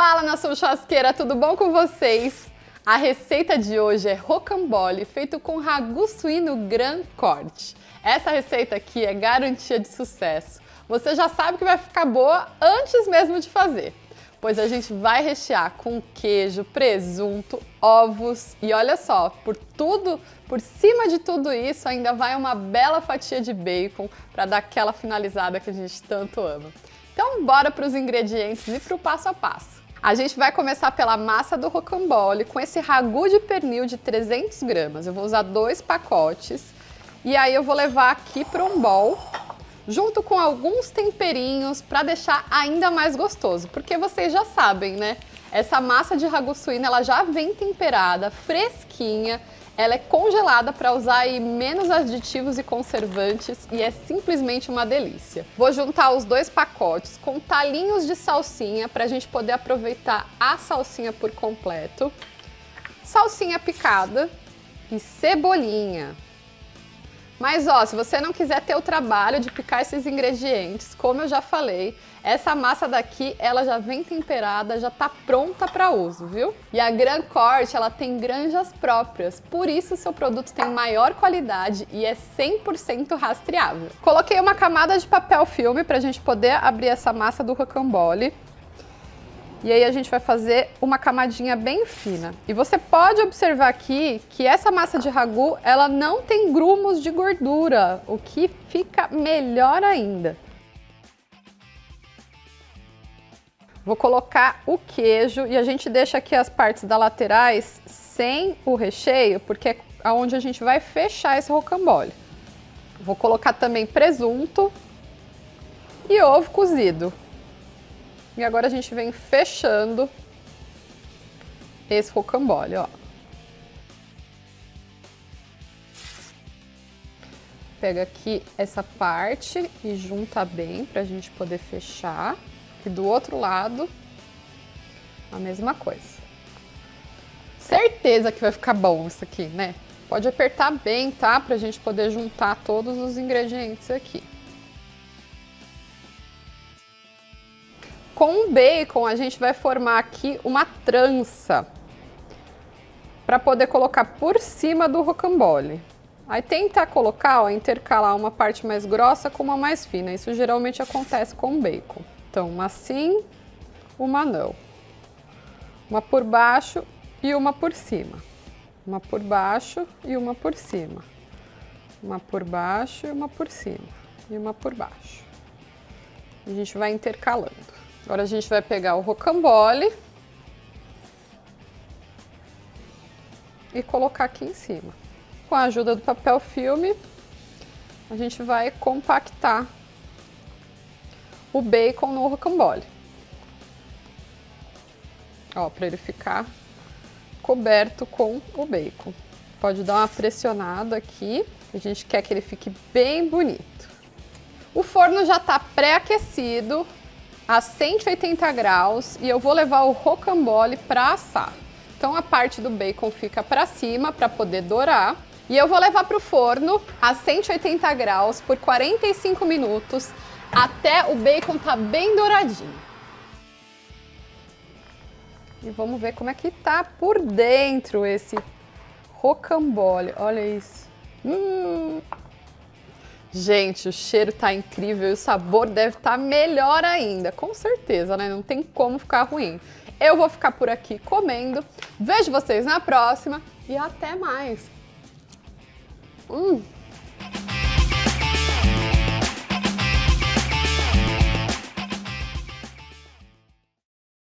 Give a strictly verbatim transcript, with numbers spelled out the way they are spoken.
Fala, nação churrasqueira, tudo bom com vocês? A receita de hoje é rocambole feito com ragu suíno Grand Corte. Essa receita aqui é garantia de sucesso. Você já sabe que vai ficar boa antes mesmo de fazer, pois a gente vai rechear com queijo, presunto, ovos e olha só, por tudo, por cima de tudo isso ainda vai uma bela fatia de bacon para dar aquela finalizada que a gente tanto ama. Então bora para os ingredientes e para o passo a passo. A gente vai começar pela massa do rocambole com esse ragu de pernil de trezentos gramas. Eu vou usar dois pacotes e aí eu vou levar aqui para um bowl junto com alguns temperinhos para deixar ainda mais gostoso, porque vocês já sabem, né? Essa massa de ragu suíno ela já vem temperada, fresquinha, ela é congelada para usar aí menos aditivos e conservantes e é simplesmente uma delícia. Vou juntar os dois pacotes com talinhos de salsinha para a gente poder aproveitar a salsinha por completo, salsinha picada e cebolinha. Mas ó, se você não quiser ter o trabalho de picar esses ingredientes, como eu já falei, essa massa daqui, ela já vem temperada, já tá pronta para uso, viu? E a Grand Corte, ela tem granjas próprias, por isso o seu produto tem maior qualidade e é cem por cento rastreável. Coloquei uma camada de papel filme pra gente poder abrir essa massa do rocambole. E aí a gente vai fazer uma camadinha bem fina. E você pode observar aqui que essa massa de ragu, ela não tem grumos de gordura, o que fica melhor ainda. Vou colocar o queijo e a gente deixa aqui as partes das laterais sem o recheio, porque é onde a gente vai fechar esse rocambole. Vou colocar também presunto e ovo cozido. E agora a gente vem fechando esse rocambole, ó. Pega aqui essa parte e junta bem pra gente poder fechar. E do outro lado, a mesma coisa. Certeza que vai ficar bom isso aqui, né? Pode apertar bem, tá? Pra gente poder juntar todos os ingredientes aqui. Com o bacon, a gente vai formar aqui uma trança para poder colocar por cima do rocambole. Aí tenta colocar, ó, intercalar uma parte mais grossa com uma mais fina. Isso geralmente acontece com o bacon. Então, uma assim, uma não. Uma por baixo e uma por cima. Uma por baixo e uma por cima. Uma por baixo e uma por cima. E uma por baixo. A gente vai intercalando. Agora a gente vai pegar o rocambole e colocar aqui em cima. Com a ajuda do papel filme, a gente vai compactar o bacon no rocambole. Ó, para ele ficar coberto com o bacon. Pode dar uma pressionada aqui, a gente quer que ele fique bem bonito. O forno já está pré-aquecido a cento e oitenta graus e eu vou levar o rocambole para assar. Então a parte do bacon fica para cima para poder dourar e eu vou levar para o forno a cento e oitenta graus por quarenta e cinco minutos até o bacon tá bem douradinho. E vamos ver como é que tá por dentro esse rocambole. Olha isso. Hum. Gente, o cheiro tá incrível e o sabor deve estar melhor ainda, com certeza, né? Não tem como ficar ruim. Eu vou ficar por aqui comendo, vejo vocês na próxima e até mais! Hum.